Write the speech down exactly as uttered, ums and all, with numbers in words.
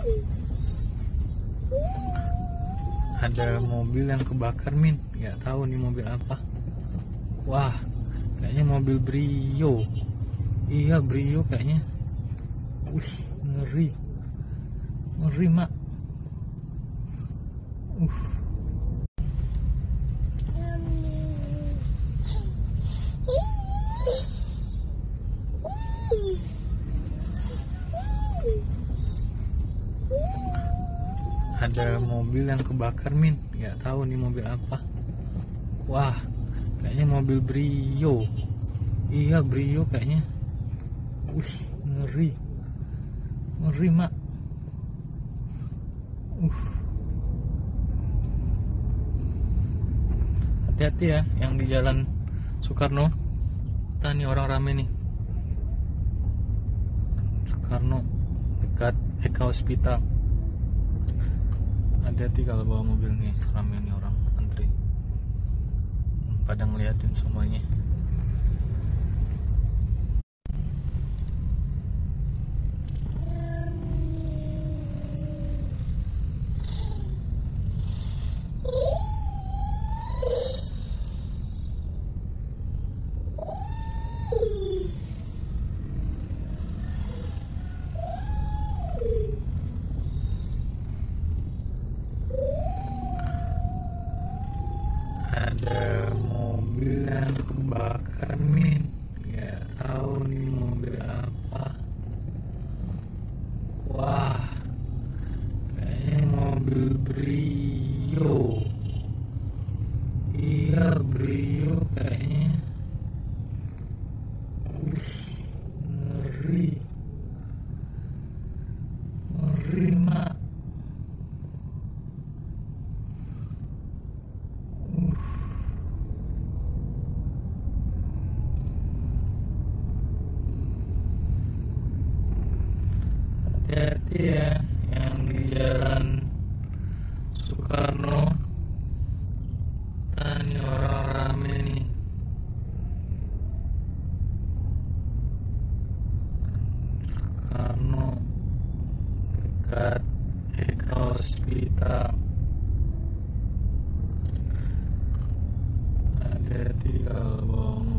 Ada mobil yang kebakar, Min. Nggak tahu nih mobil apa. Wah, kayaknya mobil Brio. Iya, Brio kayaknya. Wih, ngeri. Ngeri, Mak. Uh. Ada mobil yang kebakar, Min. Nggak tahu nih mobil apa. Wah, kayaknya mobil Brio. Iya, Brio kayaknya. Wih, ngeri. Ngeri, Mak. Uh. Hati-hati ya yang di jalan Soekarno. Kita nih orang rame nih. Soekarno dekat Eka Hospital. Hati-hati kalau bawa mobil nih, rame nih orang antri. Pada ngeliatin semuanya. Ada mobil yang kebakar, Min. Nggak tahu nih mobil apa. Wah, kayaknya mobil Brio. Iya, Brio kayaknya. Wih, ngeri. Ngeri, Mak. Hati-hati ya yang di jalan Soekarno. Tanya orang rame nih. Soekarno dekat Eka Hospital. Hati-hati kalau bawa